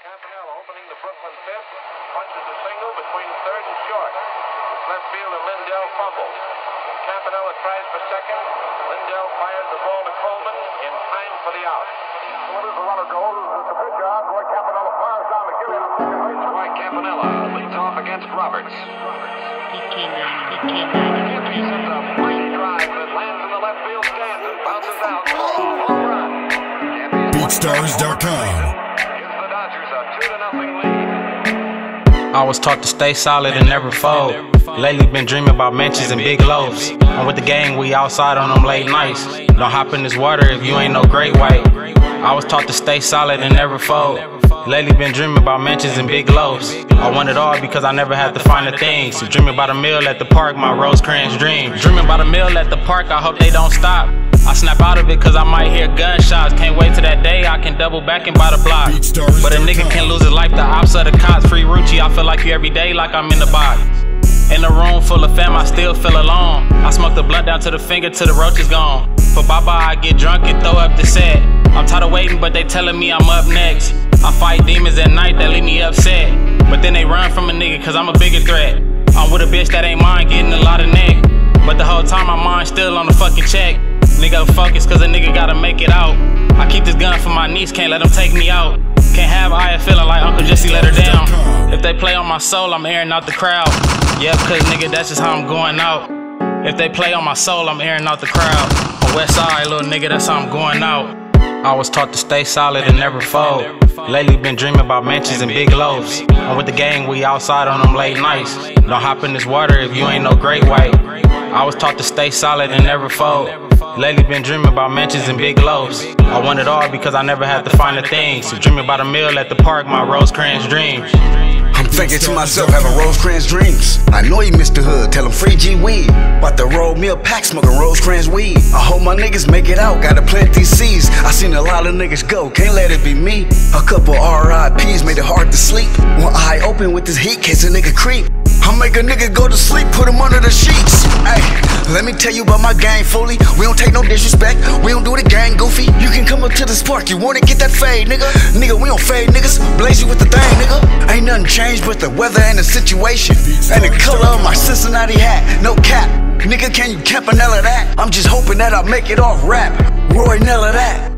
Campanella opening the Brooklyn fifth, punches a single between third and short. It's left fielder Lindell fumbles. Campanella tries for second. Lindell fires the ball to Coleman in time for the out. When the runner goes, it's a pitch out. Roy Campanella fires down to Gilliam. Roy Campanella leads off against Roberts. He sends a fine drive that lands in the left field stands and bounces out for a home run. BeatStars.com. I was taught to stay solid and never fold. Lately been dreaming about mansions and big loaves. I'm with the gang, we outside on them late nights. Don't hop in this water if you ain't no great white. I was taught to stay solid and never fold. Lately been dreaming about mansions and big loaves. I want it all because I never had to find the things. So dreaming about a meal at the park, my Rosecrans dream. Dreaming about a meal at the park, I hope they don't stop. I snap out of it cause I might hear gunshots. Can't wait till that day I can double back and buy the block. But a nigga can't lose his life, the ops of the cops. Free Rucci, I feel like you every day like I'm in the box. In a room full of fam, I still feel alone. I smoke the blunt down to the finger till the roach is gone. For Baba, I get drunk and throw up the set. I'm tired of waiting, but they telling me I'm up next. I fight demons at night that leave me upset. But then they run from a nigga cause I'm a bigger threat. I'm with a bitch that ain't mine, getting a lot of neck. But the whole time my mind's still on the fucking check. Nigga focus cause a nigga gotta make it out. I keep this gun for my niece, can't let them take me out. Can't have Aya feeling like Uncle Jesse let her down. If they play on my soul, I'm airing out the crowd. Yep, cause nigga, that's just how I'm going out. If they play on my soul, I'm airing out the crowd. On West Side, little nigga, that's how I'm going out. I was taught to stay solid and never fold. Lately been dreaming about mansions and big loaves. I'm with the gang, we outside on them late nights. Don't hop in this water if you ain't no great white. I was taught to stay solid and never fold. Lately been dreaming about mansions and big loaves. I want it all because I never had to find the things. So dreaming about a meal at the park, my Rosecrans dreams. I'm thinking to myself, having Rosecrans dreams. I know he missed the hood, tell him free G weed. About to roll me a pack, smoking Rosecrans weed. I hope my niggas make it out, gotta plant these seeds. I seen a lot of niggas go, can't let it be me. A couple RIPs made it hard to sleep. One eye open with this heat, case a nigga creep. I'll make a nigga go to sleep, put him under the sheets. Ay, let me tell you about my gang fully. We don't take no disrespect, we don't do the gang goofy. You can come up to this park, you wanna get that fade, nigga. Nigga, we don't fade niggas, blaze you with the thing, nigga. Ain't nothing changed but the weather and the situation. And the color of my Cincinnati hat, no cap. Nigga, can you Campanella that? I'm just hoping that I make it off rap. Roy Nella that.